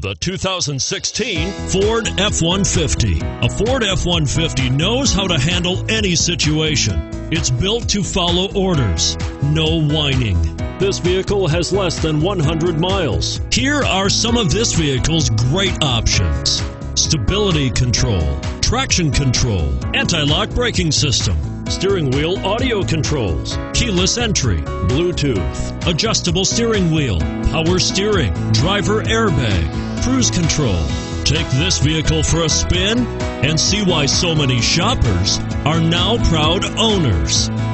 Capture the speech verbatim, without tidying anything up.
The two thousand sixteen Ford F one fifty. A Ford F one fifty knows how to handle any situation. It's built to follow orders, no whining. This vehicle has less than one hundred miles. Here are some of this vehicle's great options: stability control, traction control, anti-lock braking system, steering wheel audio controls, keyless entry, Bluetooth, adjustable steering wheel, power steering, driver airbag, cruise control. Take this vehicle for a spin and see why so many shoppers are now proud owners.